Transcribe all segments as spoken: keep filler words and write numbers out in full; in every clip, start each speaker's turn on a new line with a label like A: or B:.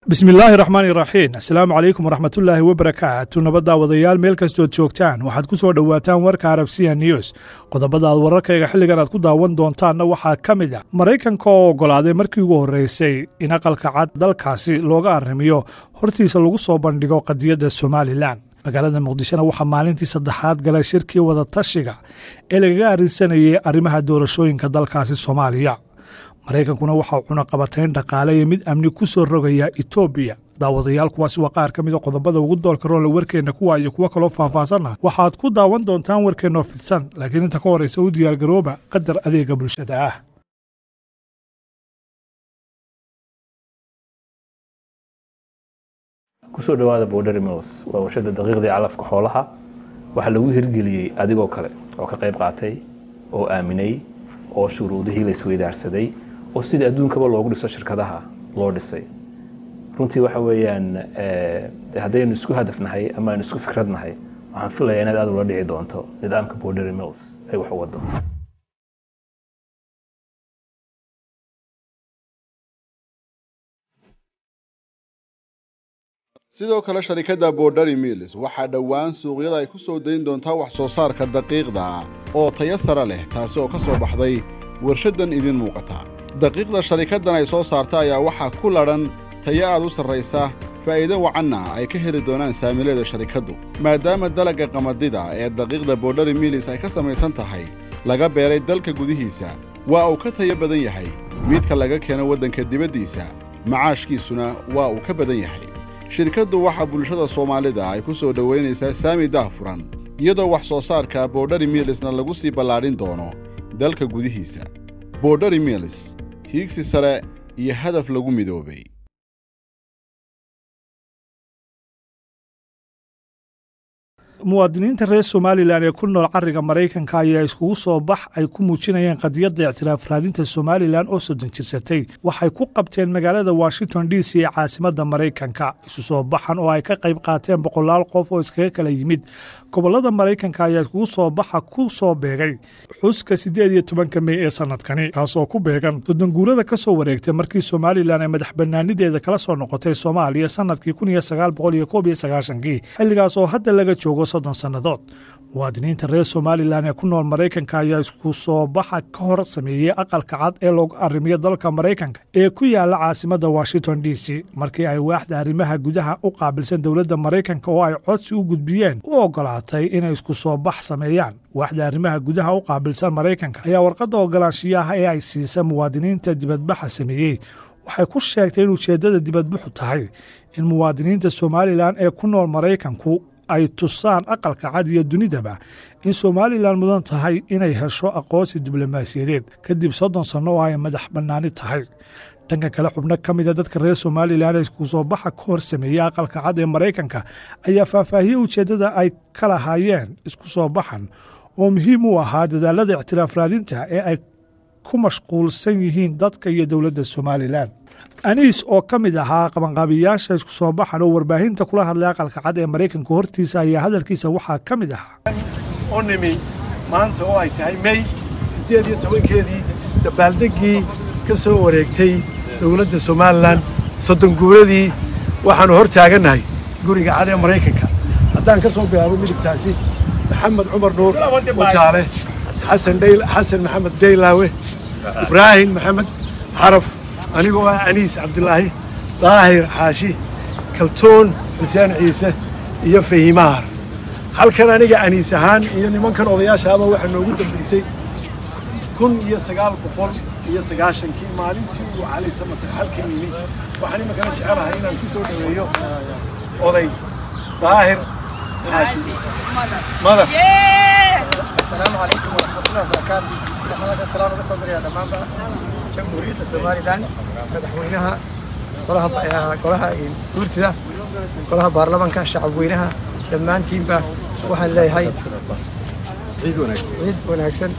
A: بسم الله الرحمن الرحيم السلام عليكم ورحمة الله وبركاته نبدا wadayaal meel kasto joogtaan waxaad ku soo dhawaataan warka Arabsiya News qodobada aad wararkayga xilligan aad ku daawan doontaan waxa kamid ah Mareykanka oo ogolaaday markii ugu horeysay in aqalka cad dalkaasi looga arrimiyo hortiisa lagu soo bandhigo qadiyada Somaliland magaalada Muqdisho waxa maalintii saddexaad galay shirkii wada tashiga ee laga arinsanayay arrimaha doorashooyinka dalkaasi Soomaaliya Mareykankuna waxa uu cunaqabatayn dhaqaale iyo mid amni ku soo rogaya Ethiopia daawadayaal kuwaas waa qaar kamid ah qodobada ugu doolka roon warkeena kuwa iyo kuwa kale oo faahfaahsan waxaad ku daawan doontaan warkeena fidsan laakiin inta ka horeysa u diyaar garooba qadar adeega bulshada ah
B: kusoo dhawaada Border Mills waa warshada daqiiqdii calafka xoolaha waxa lagu hirgeliyay adigoo kale oo ka qayb qaatay oo aaminay oo shuruudihii la isweydaarsaday oo sida adduunkaba loogu dhiso shirkadaha loo dhisay runtii waxa weeyaan ee hadaynu isku hadafnahay ama isku fikradnahay waxaan filayaa inaad aad ula dhici doonto nidaamka Border Mills ay wax wado
C: sidoo kale sharikada Border Mills waxa dhawaan suuqyada ay ku soo deyn doontaa wax soo saarka daqiiqda oo tayo sare leh taas oo ka soo baxday warshadan idin muuqata daqiiqda sharikadan ay soo saarta ayaa waxa ku laran tayo aad u sareysa faa'iido wacanna ay ka heli doonaan saamileeda sharikadu maadaama dalagga qamadida ee daqiiqda Border Mills ay ka samaysan tahay laga beeray dalka gudihiisa waa uu ka tayo badan yahay midka laga keeno wadanka dibadiisa macaashkiisuna waa uu ka badan yahay shirkadu waxa bulshada Soomaalida ay ku soo dhaweynaysaa saami daahfuran iyadoo wax soo saarka Border Millsna lagu sii ballaarin doono dalka gudihiisa Border Mills hiigsi sare iyo hadaf lagu midoobay
A: muwaadiniinta reer Somaliland ee ku nool cariga Mareykanka ayaa iskugu soo bax ay ku muujinayeen qadiyada ictiraaf raadinta Somaliland oo soo danjirsatay waxay ku qabteen magaalada Washington D C ee caasimadda Mareykanka isu soo baxan oo ay ka qayb qaateen boqolaal qof oo iskaga kala yimid gobolada Mareykanka ayaa iskugu soo baxa ku soo beegay xuska siddeed iyo tobanka May ee sanadkani kaas oo ku beegan soddon guurada ka soo wareegtay markii Somaliland ay madax bannaanideeda kala soo noqotay Soomaaliya sanadkii kun iyo sagaal boqol iyo koob iyo sagaashan xilligaas oo hadda laga joogo soddon sannadood muwaadiniinta reer Somaliland ee ku nool Mareykanka ayaa isku soo baxa ka hor sameeyay aqalka cad ee loogu arrimiyo dalka Mareykanka ee ku yaala caasimadda Washington D C markii ay waaxda arrimaha gudaha u qaabilsan dawladda Mareykanka oo ay codsi u gudbiyeen u ogolaatay inay isku soo bax sameeyaan waaxda arrimaha gudaha u qaabilsan Mareykanka ayaa warqadda ogolaanshiyaha ee ay siisay muwaadiniinta dibadbaxa sameeyay waxay ku sheegtay in ujeedada dibadbaxu tahay in muwaadiniinta Somaliland ee ku nool Mareykanku ay tusaan aqalka cad iyo dunidaba in Somaliland mudan tahay inay hesho aqoonsi diblomaasiyadeed kadib soddon sano oo ay madax bannaani tahay dhanka kale xubno kamid ah dadka reer Somaliland ee isku soo baxa ka hor sameeyay aqalka cad ee Mareykanka ayaa faahfaahiyay ujeedada ay kala hayeen isku soo baxan oo muhiim u ahaa dadaalada ictiraaf raadinta ee ay ku mashquulsan yihiin dadka iyo dawladda Somaliland Anis oo kamid ahaa qabanqaabiyaasha isku soo baxan oo warbaahinta kula hadlay aqalka cad ee Mareykanka hortiisa ayaa hadalkiisa waxa kamid ahaa
D: oo nimi maanta oo ay tahay May siddeed iyo tobankeedii dabaaldegii ka soo wareegtay dawladda Somaliland soddon guuradii waxaanu hor taaganahay guriga cad ee Mareykanka haddaan ka soo bilaabo midibtaasi Maxamed Cumar Nuur Wajaale Xasan Deyl Xasan Maxamed Deylaawe Ibrahim Maxamed Xaraf anigoo ah Anis Cabdullaahi Daahir Xaashi Kaltoon Xuseen Ciise iyo Fahimaar halkan aniga Anis ahaan iyo nimankan odayaashaaba waxa noogu dambeysay kun iyo sagaal boqol iyo sagaashan kii maalintii uu Cali Samatar halkan yimid waxaan iminka jecelahay inaan ku soo dhaweeyo oday Daahir Xaashi mada
E: السلام عليكم ورحمة الله وبركاته. أنا السلام عليكم صدري يا دمام جمهورية الصوماليلاند مدحوينها كلها كلها دورتها كلها برلمان كشعب وينها لما أنتم با وحن لي هاي عيد ونكسن عيد ونكسن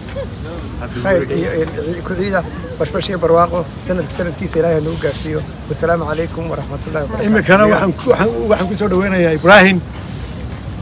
E: خير كل عيدة باش باش برواقه سنة سنة كيس إلهي نو قاسيو والسلام عليكم ورحمة الله وبركاته.
D: إما كان وحن وحن كسر دوينا يا إبراهيم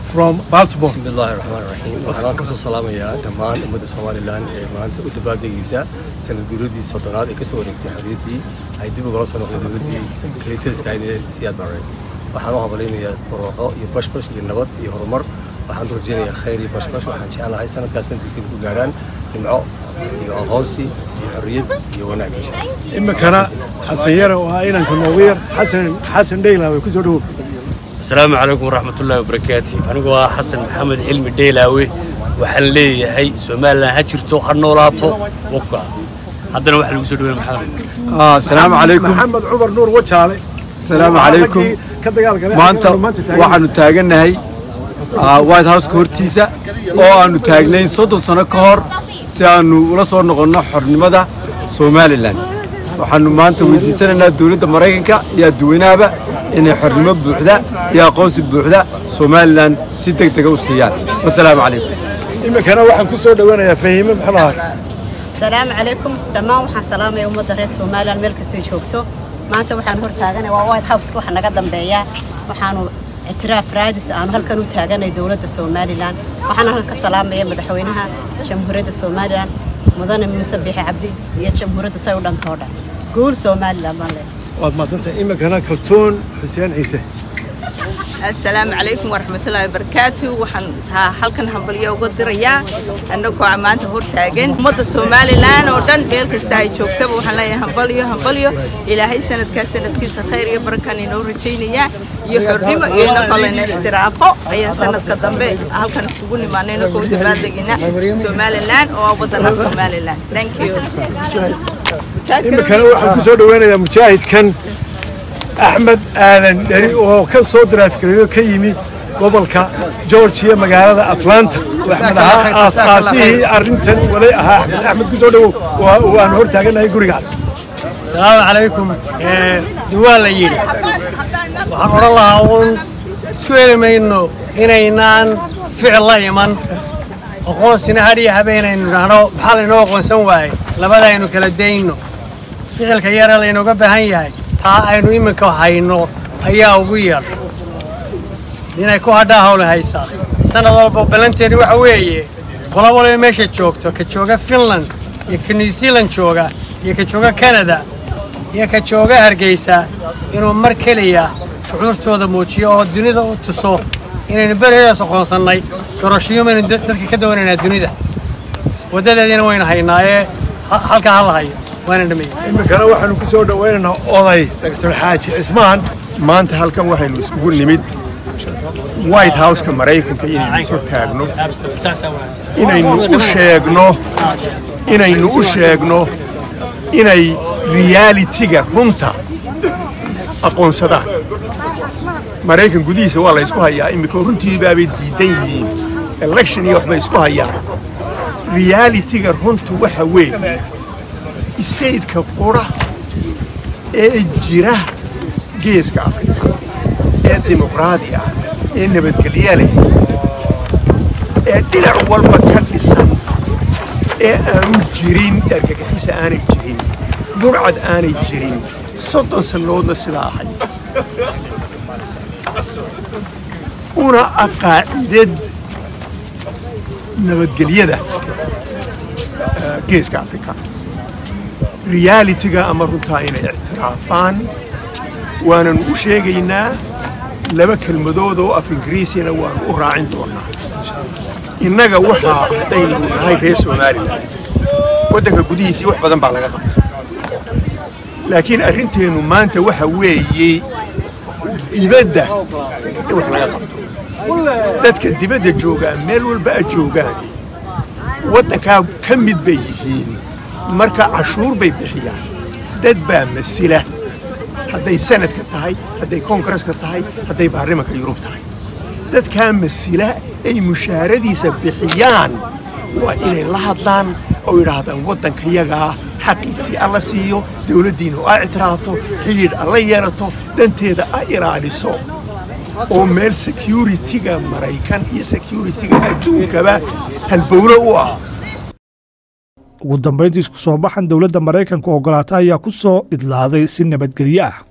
D: from Baltimore.
F: بسم الله الرحمن الرحيم. waxaan ka soo salaamayaa dhammaan ummadda Soomaaliland ee maanta u dabaaldegaysa sanad guuradii soddonaad ee ka soo wareegtay xorriyaddii ay dib uga soo noqday dowladdii kalitaliska ee Siyaad Barre. waxaan u habaleynayaa barwaaqo iyo bashbash iyo nabad iyo horumar. waxaan rajaynayaa khayr iyo bashbash. waxaan jecelahay sanadkaas sanadkiisa ku gaaraan nimco iyo aqoonsi iyo xorriyad iyo wanaag insha Allah.
D: imikana xasan yare oo ah inanka noogu yar xasan xasan Dheylaawe ku soo dhawow.
G: السلام عليكم ورحمة الله وبركاته. أنا هو حسن محمد حلمي ديلاوي وحلي هي سومالنا هجرتو هنولاتو وقع. هذا واحد يقول له محمد.
H: آه السلام عليكم.
D: محمد عمر نور وجهالي.
H: السلام عليكم. ما أنت واحد تاجنا هي آه وايت هاوس كورتيسا أو أنو تاجنين صوت سنة كهر سأنو ولا صار نقولنا حرن ماذا سوماليلاند. وحنو ما أنت ودي سنة الدولة المراكنكا يا دوينابا إن حرمة بوحدة يا قوس بوحدة سوماليلاند ستة تجوزيات. والسلام عليكم.
D: إما كان واحد كسر دوانا يا فهيم محمد.
I: السلام عليكم. تمام وحن سلام يوم الدرس سوماليلاند ملك استيشوكتو. ما أنت وحن هور تاجنا ووايد هاوس وحنا قدم بيا وحنو اعتراف رادس أنا هل كانوا تاجنا دولة سوماليلاند وحنا هلك السلام بيا مدحوينها جمهورية سوماليلاند مدن مسبح عبدي يا جمهورية سويدان ثورة. قول سوماليلاند مالك.
D: واد ما تنت إما كان كلتون حسين عيسى.
J: السلام عليكم ورحمة الله وبركاته. وحن حلقة هنبليا وقدريا أنكم عمانة هور تاجن مدة سوماليلاند ودن بيلك استاي شوكتب وحنا هنبليا هنبليا إلى هاي سنة كسنة كيس خير يا بركاني نور تشينيا يحرم ينقلنا احترافه أي سنة قدام به هلكن سكون ما نينكم تبادلنا سوماليلاند أو وطن سوماليلاند. Thank you.
D: إما كان واحد كسر دوانا يا مشاهد كان أحمد آلن دري وهو كان صدر فكرة كيمي قبل كا جورجيا مجال أتلانتا وإحنا أساسيه أرنتن ولا أحمد أحمد كسر دو وأنا هرت أجنا يقولي
K: السلام عليكم. دوال يجي وحنا الله عون سكوير ما إنه هنا ينان فعل الله يمن أقول سنة هذه هبين إنه أنا بحال إنه أقول سواي لبدا إنه كلا دينه فعل كيار اللي إنه قبل هاي تا إنه يمكن كهينه هيا وغير هنا كهدا هول هيسا سنة ضرب بلنتي وحويه ولا ولا ماشي تشوكتو كتشوكا فنلند يمكن نيوزيلند تشوكا يمكن تشوكا كندا يمكن تشوكا هرجيسا إنه مركلية شعورته هذا موتشي أو الدنيا ده تصو إنه نبرة سقون صناي كرشيو من تركي كده وين الدنيا وده الذين وين هاي ناي حلقة هلا هاي وين الدنيا
D: إما كان واحد كسر دوانا أضاي دكتور حاج عثمان
L: ما أنت هل كان واحد يسكون لمد وايت هاوس كمرايكن في إنه يسوف تاجنو إنه إنه أشياجنو إنه إنه أشياجنو إنه رياليتيجا رنتا أقون صدا مرايكن قديس والله يسكوها يا إما كورنتي بابي ديدين election يوحنا يسكوها يا رياليتيجا رنتا وحوي استيد كقرة الجراه جيس كأفريقيا الديمقراطية النبتكلية له الدلع والبكر لسان أنا جرين أركحيس أنا جرين برعد أنا جرين صد سلود السلاحي أنا أقاعد نبتكلية ده جيس كأفريقيا رياليتيجا أمرتها إن اعترافان وأنا نوشيجينا لبك المدودو أف إنجليزينا وأنا أراعين دونا إننا وحنا دين هاي رئيس سوماليلاند ودك القديسي وح بدن بعلى قبض لكن أرنتينو ما أنت وح ويجي يبدأ وحنا قبض دتك دبدة جوجا ميل والبقى جوجاني ودك كم بيجين مركا عشور بيبيحيان دد بقى مسيلة هذا السنة كتاعي هذا الكونغرس كتاعي هذا البرلمان كيوروب تاعي دد كان مسيلة أي مشاردي سبحيان وإلى اللحظان أو يرادن وطن كيجا حقيسي الله سيو دولة دينه اعترافته حليل الله يرته دنتي هذا إيراني صو ومال سكيورتي جا مريكان هي سكيورتي جا أدون كبا هالبولة واه
A: ugu dambeyntii isku soo baxan dowladda Mareykanka ogolaatay ayaa ku soo idlaaday si nabadgelyo ah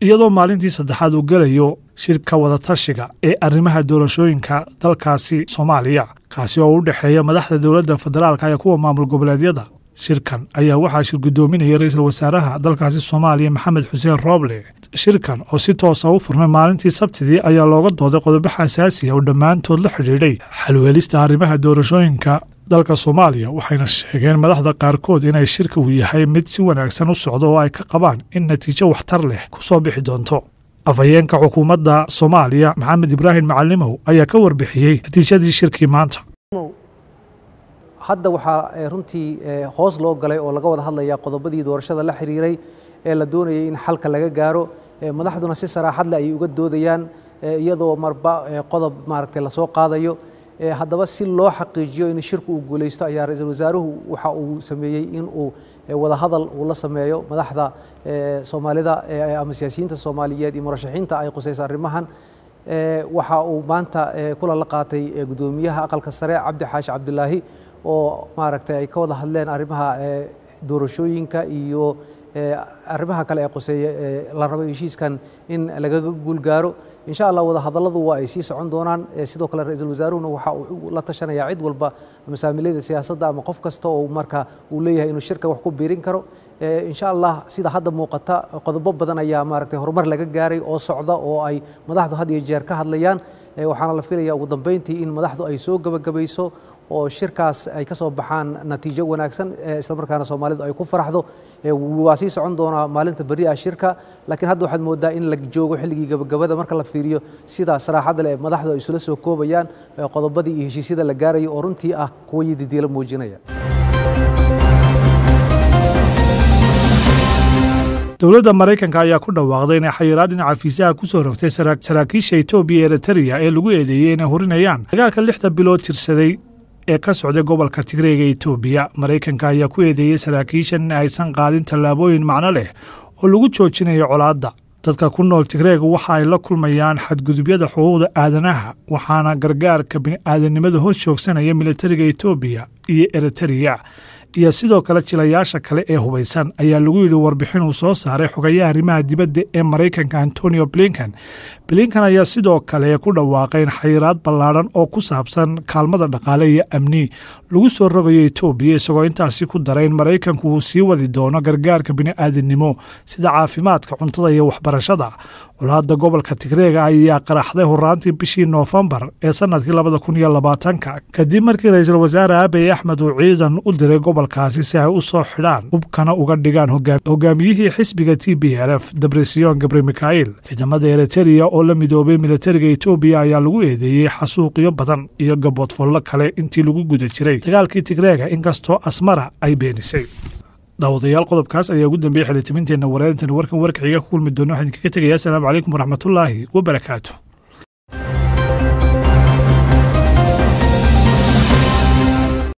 A: iyadoo maalintii saddexaad uu gelayo shirka wadatashiga ee arrimaha doorashooyinka dalkaasi Soomaaliya kaasi oo u dhexeeya madaxda dowladda federaalka iyo kuwa maamul goboleedyada. shirkan ayaa waxaa shir gudoominaya ra'iisul wasaaraha dalkaasi Soomaaliya Maxamed Xuseen Rooble. shirkan oo si toos ah u furmay maalintii Sabtidii ayaa looga dooday qodobo xasaasi ah oo dhammaantood la xiriiray xal u helista arrimaha doorashooyinka dalka Soomaaliya, waxayna sheegeen madaxda qaarkood inay shirka uu yahay mid si wanaagsan u socdo oo ay ka qabaan in natiijo waxtar leh ku soo bixi doonto. afhayeenka xukuumadda Soomaaliya Maxamed Ibraahim Macallimow ayaa ka warbixiyey natiijadii shirkii maanta.
M: hadda waxaa runtii hoos loo galay oo laga wada hadlaya qodobadii doorashada la xiriiray ee la doonayay in xalka laga gaaro. madaxduna si saraaxad leh ay uga doodayaan iyadoo marba qodob maaragtay la soo qaadayo. haddaba si loo xaqiijiyo in shirku uu guuleysto ayaa ra'iisul wasaaruhu waxa uu sameeyey in uu wada hadal uu la sameeyo madaxda Soomaalida ama siyaasiyiinta Soomaaliyeed iyo murashaxiinta ay qusayso arrimahan. waxa uu maanta kula la qaatay gudoomiyaha aqalka sare Cabdi Xaashi Cabdulaahi oo maaragtay ay ka wada hadleen arrimaha doorashooyinka iyo arrimaha kale ee quseeya la rabo heshiiskan in laga guul gaaro. insha Allah wada hadalladu waa ay sii socon doonaan. sidoo kale ra'iisul wasaaruhuna waxa uu la tashanayaa cid walba masaamilada siyaasadda ama qof kasta oo marka uu leeyahay inuu shirka wax ku biirin karo. insha Allah sida hadda muuqata qodobo badan ayaa maaragtay horumar laga gaaray oo socda oo ay madaxdu had iyo jeer ka hadlayaan. waxaana la filayaa ugu dambeyntii in madaxdu ay soo gabagabayso oo shirkaas ay ka soo baxaan natiijo wanaagsan isla markaana Soomaalidu ay ku faraxdo. waa sii socon doona maalinta bari ah shirka, laakiin hadda waxaad moodaa in la joogo xilligii gabagabada marka la fiiriyo sida saraaxada leh madaxdu ay isula soo koobayaan qodobadii iyo heshiisyada la gaarayo oo runtii ah kuwa yididiila muujinaya.
A: dowladda Mareykanka ayaa ku dhawaaqday in xayiraad dhinaca fiisaha ku soo rogtay saraakiisha Itoobiya iyo Eritrea ee lagu eedeeyay inay horinayaan dagaalka lixda bilood jirsaday ee ka socday gobolka Tigray ee Itoobiya. Mareykanka ayaa ku eedeeyay saraakiishan in aysan qaadin tallaabooyin macno leh oo lagu joojinayo colaadda. dadka ku nool Tigray waxa ay la kulmayaan xadgudubyada xuquuqda aadanaha, waxaana gargaarka bini'aadanimada hoos joogsanaya militariga Itoobiya iyo Eritrea iyo sidoo kale jilayaasha kale ee hubeysan ayaa lagu yiri warbixin uu soo saaray xogayaha arrimaha dibadda ee Mareykanka Antonio Blinken. Blinken ayaa sidoo kale ku dhawaaqay in xayiraad ballaaran oo ku saabsan kaalmada dhaqaale iyo amni lagu soo rogayo Itoobiya, isagoo intaasi ku daray in Mareykanku uu sii wadi doono gargaarka bini'aadanimo sida caafimaadka, cuntada iyo waxbarashada. Colaadda gobolka Tigray ayaa qaraxday horaantii bishii Noofambar ee sanadkii labada kun iyo labaatanka kadib markii ra'iisul wasaare Abiy Ahmed uu ciidan u diray gobolkaasi si ay u soo xidhaan hubkana uga dhigaan hogaamiyihii xisbiga T B L F Debretsion Gebremichael. ciidamada Eritrea oo la midoobay militariga Itoobiya ayaa lagu eedeeyay xasuuqyo badan iyo gaboodfallo kale intii lagu guda jiray dagaalkii Tigray, inkastoo Asmara ay beenisay. daawadayaal qodobkaas ayaa ugu dambeeyay xilitaminteena wareerintan warkan warkiciga ku kulmi doono. waxaan kaga tegayaa asalaamu calaykum waraxmatullaahi wabarakaatuh.